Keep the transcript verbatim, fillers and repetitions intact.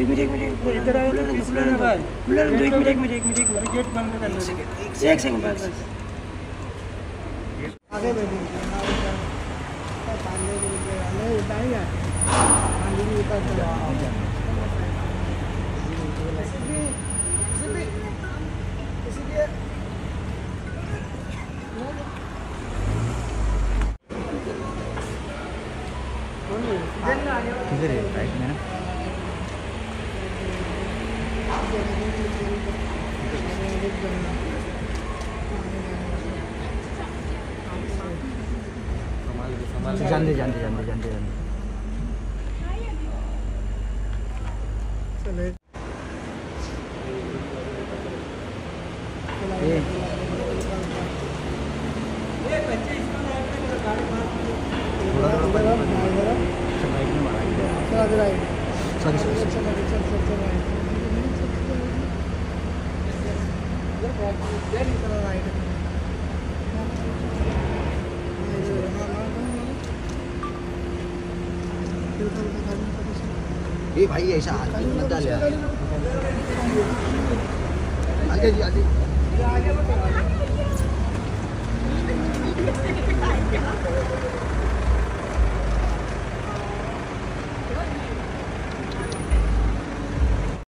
एक मिनट एक मिनट इधर आओ ना बुला ना भाई बुला ना एक मिनट एक मिनट एक मिनट एक मिनट गेट बंद कर लो एक सेकंड एक सेकंड बस आगे बैठो पानी ले उठाई है पानी भी ऊपर चला किधर है राइट में ना जानते जानते जानते जानते जानते चले ये ये बच्चे इसमें गाड़ी थोड़ा थोड़ा राइट में मारा चल राइट सॉरी सॉरी चल चल चल चल राइट चल राइट ये भाई ऐसा हाथ मत डाल यार आगे जी आगे